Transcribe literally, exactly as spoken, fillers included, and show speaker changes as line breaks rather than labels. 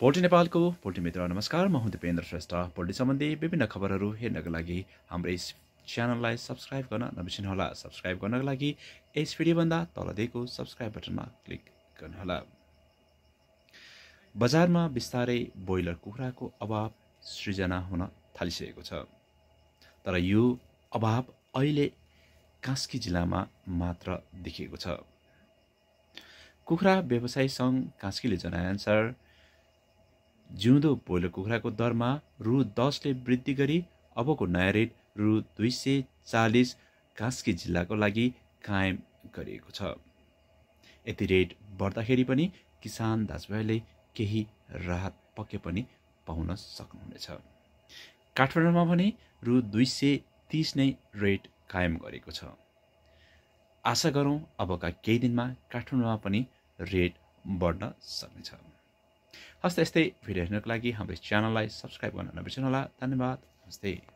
Poultry नेपालको poultry मित्र नमस्कार, म हुँ दिपेन्द्र श्रेष्ठ। पोल्ट्री सम्बन्धी विभिन्न खबरहरू हेर्नका लागि हाम्रो यस च्यानललाई सब्स्क्राइब गर्न नबिर्सनुहोला। सब्स्क्राइब गर्नका लागि यस भिडियोभन्दा तल दिएको सब्स्क्राइब बटनमा क्लिक गर्नुहोला। बजारमा बिस्तारै ब्रोइलर कुखुराको अभाव सृजना हुन थालिसकेको छ, तर यो अभाव अहिले कास्की जिल्लामा मात्र देखिएको छ। कुखुरा व्यवसायी सङ्घ कास्कीले जनाएअनुसार जिउँदो ब्रोइलर कुखुराको दरमा रु दसले वृद्धि गरी अबको नयाँ रेट रु दुई सय चालिस कास्की जिल्लाको लागि कायम गरिएको छ। यति रेट बढ्दाखेरि पनि किसान दाजुभाइले केही राहत पक्कै पनि पाउन सक्नुहुनेछ। काठमाडौँमा भने रु दुई सय तीस नै रेट कायम गरेको छ। आशा गरौँ अबका केही दिनमा काठमाडौँमा पनि रेट बढ्न सक्नेछ। हस्ते यस्तै भिडियो हेर्नको लागि हाम्रो च्यानललाई सब्स्क्राइब गर्न नबिर्सनुहोला। धन्यवाद। हस्ते।